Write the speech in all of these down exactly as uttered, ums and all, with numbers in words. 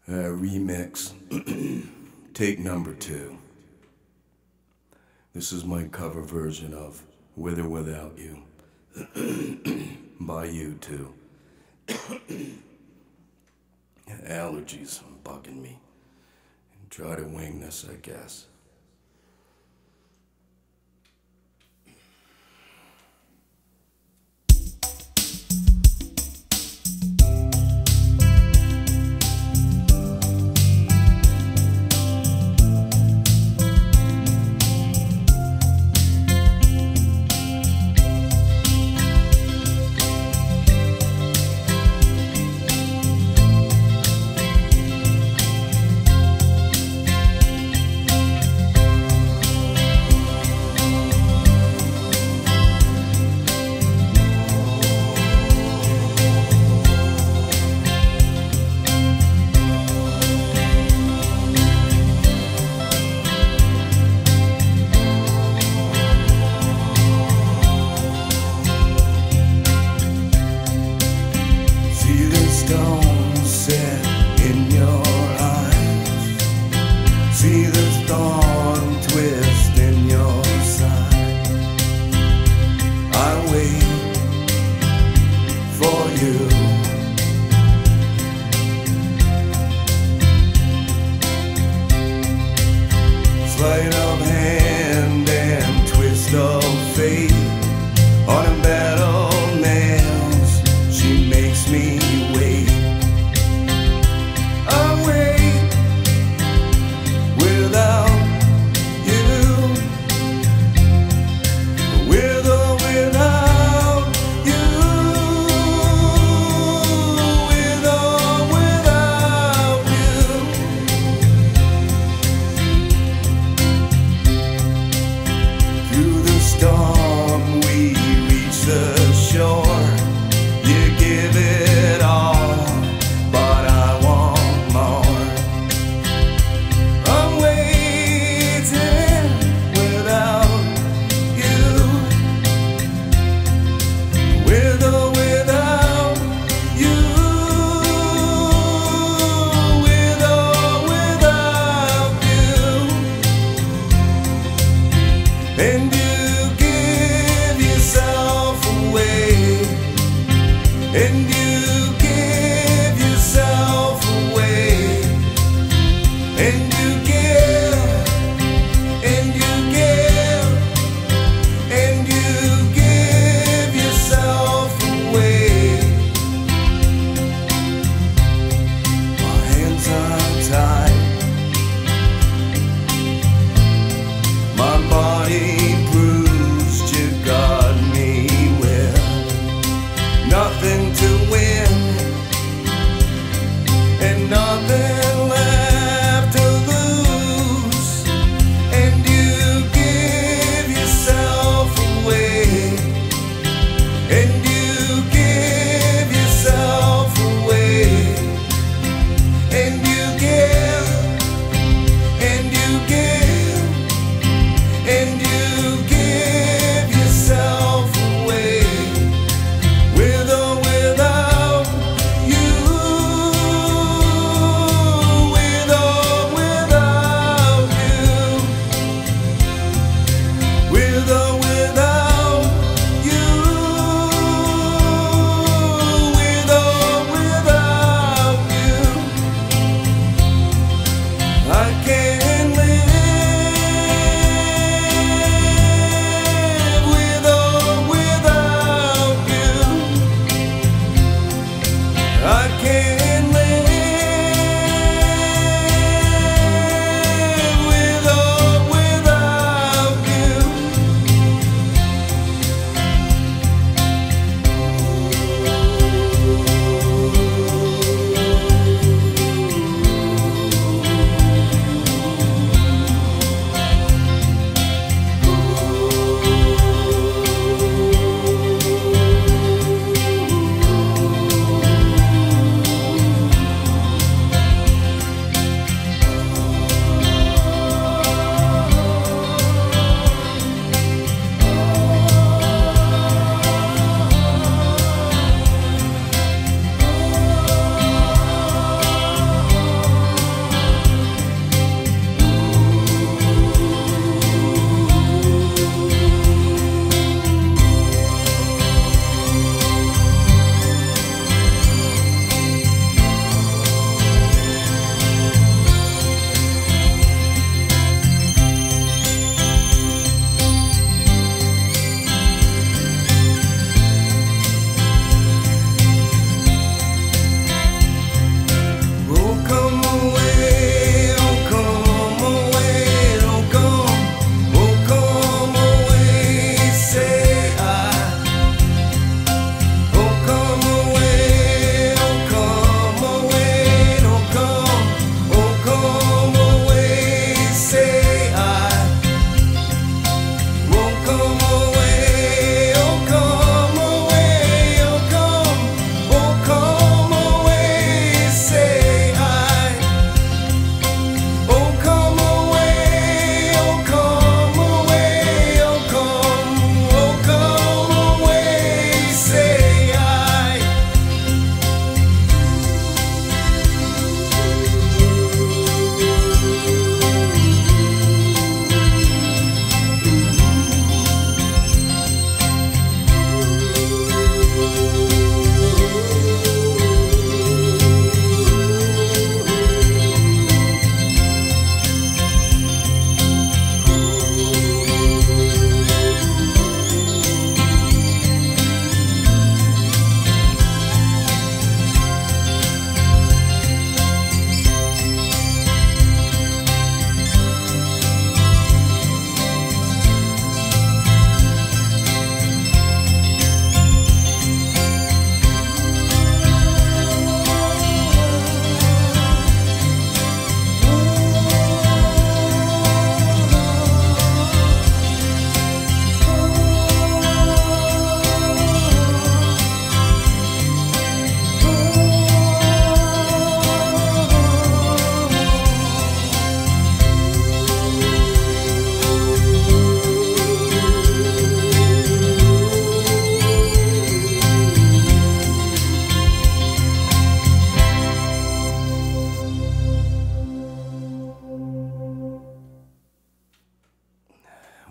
Uh, remix, take number two. This is my cover version of With or Without You by U two. Allergies bugging me. Try to wing this, I guess. See the storm twist in your side. I wait for you. Sleight of hand and twist of fate. On a bed of nails, she makes me wait. I wait without you, with or without you, with or without you. Through the storm we reach the shore. You give it all, but I want more. I'm waiting without you, with or without you, with or without you. And you give yourself away, and you give yourself away, and you give, and you give, and you give yourself away. My hands are tied, my body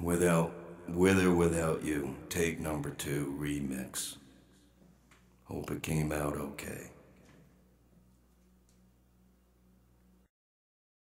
Without, with or without you, take number two remix. Hope it came out okay.